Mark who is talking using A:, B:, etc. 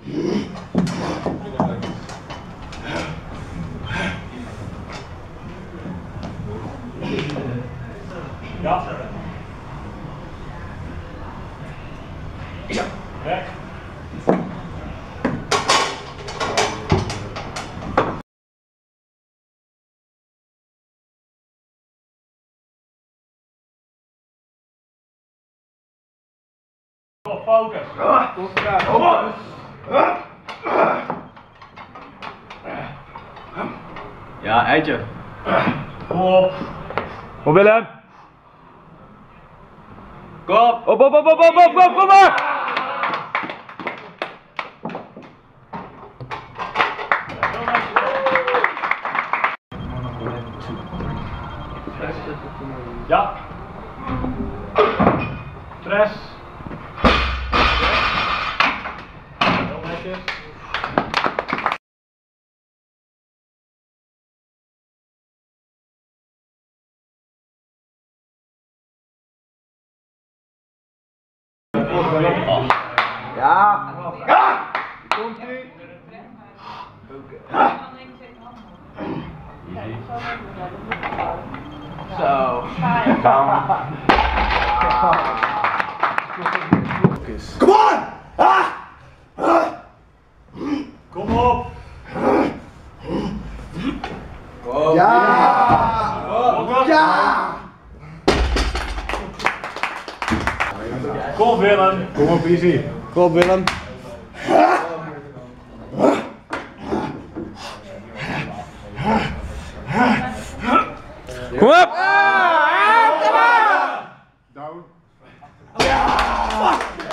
A: Ja. Weg. Focus.
B: Ja, eitje.
A: Kom op.
C: Kom Willem.
B: Kom.
C: Op, kom maar.
A: Ja. Stress. Heel netjes.
C: Ja. Ja. Komt ie.
B: Zo.
C: Come on.
A: Kom op.
C: Ja. Ja.
A: Kom Willem.
C: Kom op, easy. Kom op Willem. Kom op! Down. Ja!